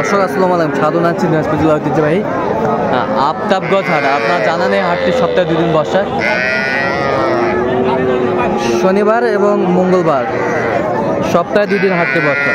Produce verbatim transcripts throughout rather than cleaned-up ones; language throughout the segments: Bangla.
দর্শক আসসালামু আলাইকুম, সাধু নাচ্ছি দিনাজপুর জেলা ঐতিহ্যবাহী আফতাবগঞ্জ হাট। আপনার জানা নেই হাটটি সপ্তাহে দুদিন বসে, শনিবার এবং মঙ্গলবার সপ্তাহে দুদিন হাটটি বসে।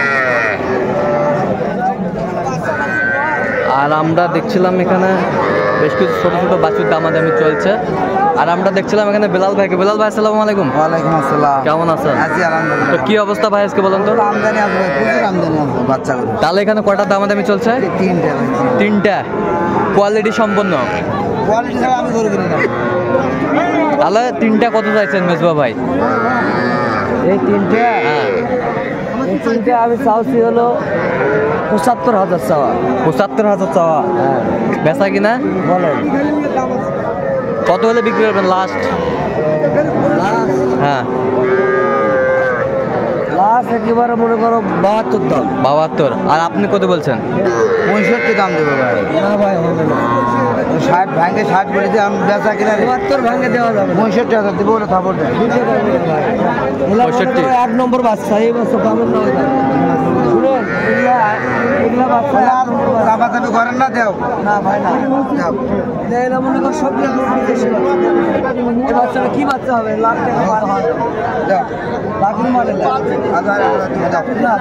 আর আমরা দেখছিলাম এখানে বেশ কিছু ছোটো ছোটো বাছুর দামাদামি চলছে। আর আমরা দেখছিলাম এখানে বেলাল ভাইকে। বেলাল ভাই আসসালামু আলাইকুম। ওয়ালাইকুম আসসালাম। কেমন আছেন? আছি আলহামদুলিল্লাহ। তো কি অবস্থা ভাই আজকে বলেন তো? আমদানি আছে ভাই, প্রচুর আমদানি আছে বাচ্চাগুলো। তাহলে এখানে কয়টা দামাদামি চলছে? তিনটা ভাই। তিনটা কোয়ালিটি সম্পন্ন। কোয়ালিটি ছাড়া আমি গরু কিনি না। তাহলে তিনটা কত চাইছেন মেজবা ভাই? এই তিনটা হ্যাঁ, এই তিনটা আমি চাওছি হলো পঁচাত্তর হাজার চাওয়া। পঁচাত্তর হাজার চাওয়া। হ্যাঁ বেচা কিনা বলেন কত হলে বিক্রি করবেন লাস্ট? হ্যাঁ, লাস্ট একেবারে মনে করো বাহাত্তর দাম। বাহাত্তর। আর আপনি কত বলছেন? পঁয়ষট্টি দাম দেবো ভাই। না ভাই হবে না, ষাট ভাঙে ষাট বলে দিয়ে আমি বেচা কিনা বাহাত্তর ভাঙে দেওয়া যাবে। পঁয়ষট্টি হাজার দেবো বলে থাপড় দেয়। পঁয়ষট্টি এক নম্বর বাচ্চা এই বছর কেমন না শুনেন এগুলা এগুলা বাচ্চা দাবাদাবি করেন না দেও না ভাই না যাও দেয়না মনে কর সব এই বাচ্চাটা কি বাচ্চা হবে লাখ টাকা পার হয় যাও বাকি মানে না হাজার তুমি যাও না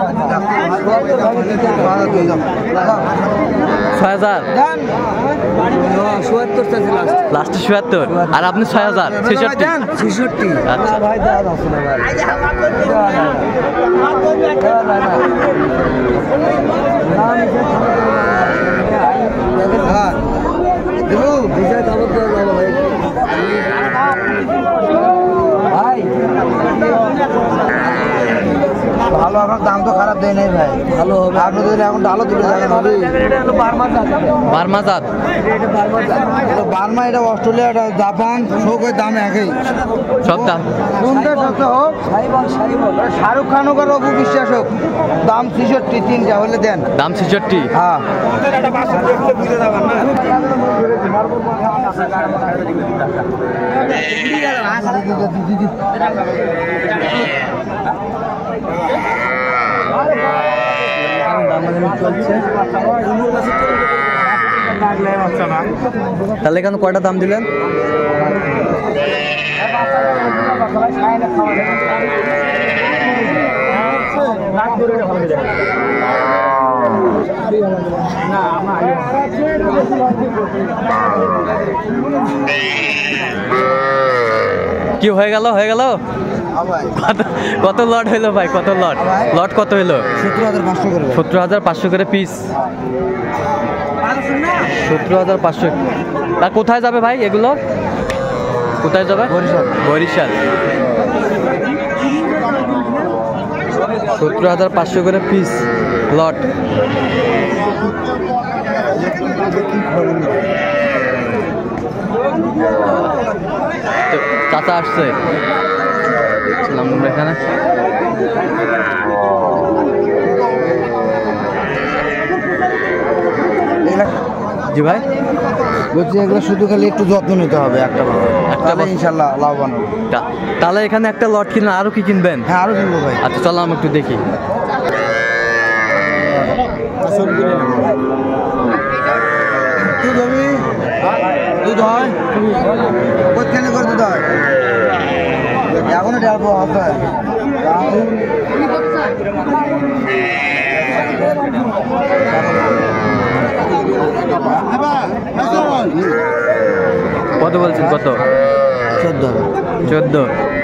ভাই যাও ছয় হাজার চুয়াত্তর চাইছে লাস্ট লাস্টে চুয়াত্তর। আর আপনি ছয় হাজার ছেষট্টি। ছেষট্টি আচ্ছা ভাই দেওয়া যাচ্ছে না ভাই ভাই ভালো এখন দাম তো খারাপ দেয় নাই ভাই, ভালো হবে আপনাদের এখন ডালো দুটো জায়গা হবে। বার্মা জাত। বার্মা এটা অস্ট্রেলিয়া এটা জাপান সব ওই দাম একই সব দাম কোনটা সস্তা হোক শাহরুখ খান হোক আর অপু বিশ্বাস হোক দাম ছেষট্টি তিনটা হলে দেন দাম ছেষট্টি। হ্যাঁ তাহলে এখানে কয়টা দাম দিলেন? কি হয়ে গেল হয়ে গেল কত লট হইলো ভাই? কত লট? লট কত হইলো? সত্তর হাজার পাঁচশো করে সত্তর হাজার পাঁচশো করে পিস। সত্তর হাজার পাঁচশো। তা কোথায় যাবে ভাই এগুলো? কোথায় যাবে? বরিশাল। বরিশাল। সত্তর হাজার পাঁচশো করে পিস লট। চাচা আসছে দেখছিলাম আমরা এখানে। জি ভাই বলছি এগুলো শুধু খালি একটু যত্ন নিতে হবে একটা তাহলে ইনশাল্লাহ লাভবান হবে। তাহলে এখানে একটা লট কিনলে আরো কি কিনবেন? হ্যাঁ আরো কিনবো ভাই। আচ্ছা চলো আমি একটু দেখি। দুধ হয় কোথানে করে দুধ হয় এখনো ডালবো হবে কত বলছেন? কত? চোদ্দ চোদ্দ।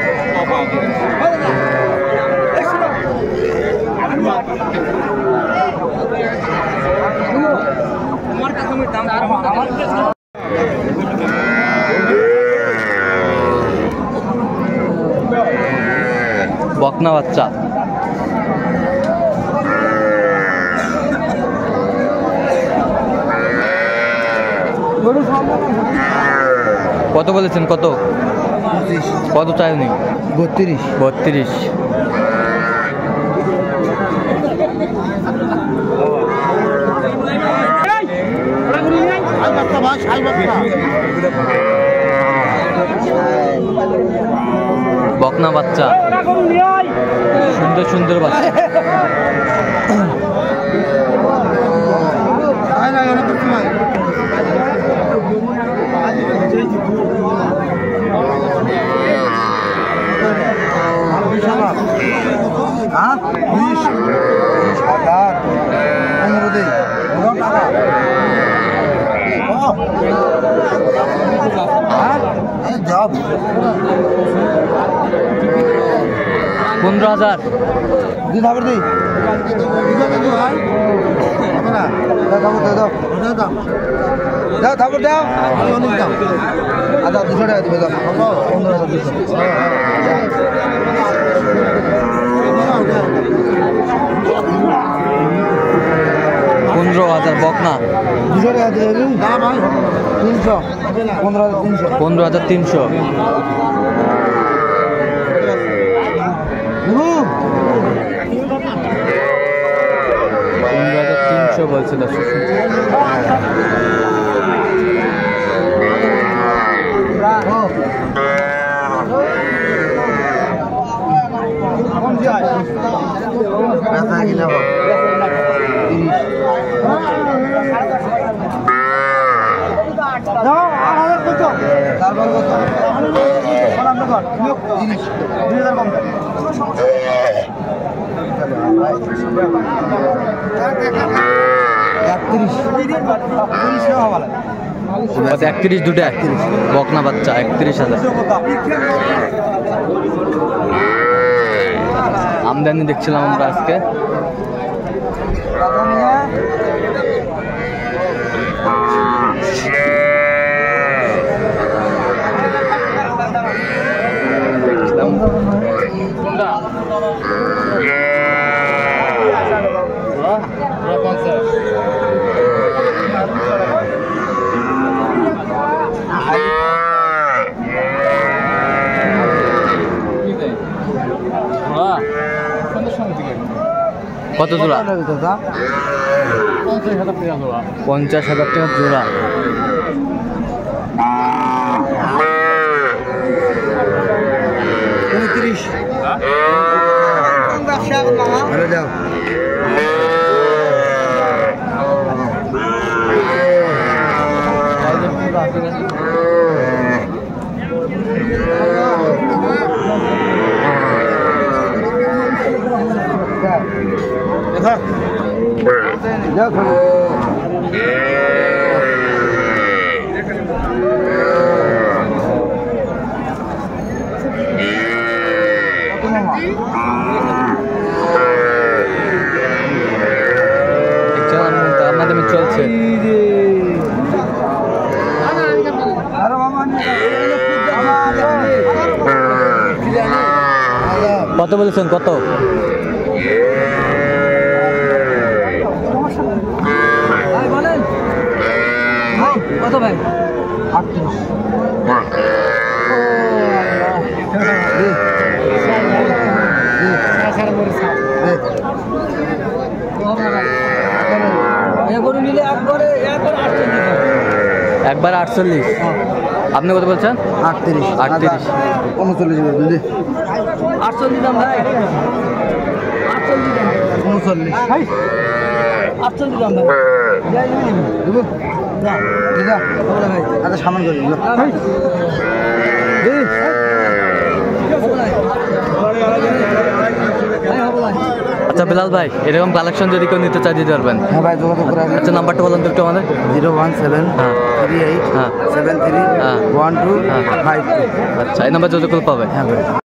বকনা বাচ্চা। কত বলেছেন? কত কত চাইনি? বত্রিশ বত্রিশ। বকনা বাচ্চা, সুন্দর সুন্দর বাচ্চা। পনেরো হাজার দি থাপড় দি দাও থাপড় দাও আচ্ছা দুশো টাকা দিবে দাও পনেরো হাজার দুশো পনেরো হাজার বকনা দুশো টাকা দিয়ে তিনশো পনেরো হাজার তিনশো পনেরো হাজার তিনশো পনেরো হাজার তিনশো বলছিল তারপর কত তিরিশ দুই হাজার কম একত্রিশ তিরিশ হওয়া একত্রিশ দুটো একত্রিশ বকনা বাচ্চা একত্রিশ হাজার আমদানি দেখছিলাম আমরা আজকে কত জোড়া পঞ্চাশ হাজার টাকা জোড়া উনত্রিশ দাও দেখো আমাদের চলছে কত বলেছেন কত কত ভাই আটত্রিশ একবার আটচল্লিশ আপনি কত বলছেন আটত্রিশ আটত্রিশ উনচল্লিশ বুঝলি আটচল্লিশ দাম ভাই আটচল্লিশ দাম উনচল্লিশ আটচল্লিশ দাম ভাই দেবো আচ্ছা সামান করে দিল আচ্ছা বিলাল ভাই এরকম কালেকশন যদি কেউ নিতে চাই দিতে পারবেন হ্যাঁ ভাই যোগাযোগ করে আচ্ছা নাম্বারটা বলুন তো একটু আমাদের জিরো ওয়ান সেভেন হ্যাঁ থ্রি এইট হ্যাঁ সেভেন থ্রি হ্যাঁ ওয়ান টু হ্যাঁ ফাইভ টু আচ্ছা এই নাম্বার যোগাযোগ করলে পাবে হ্যাঁ ভাই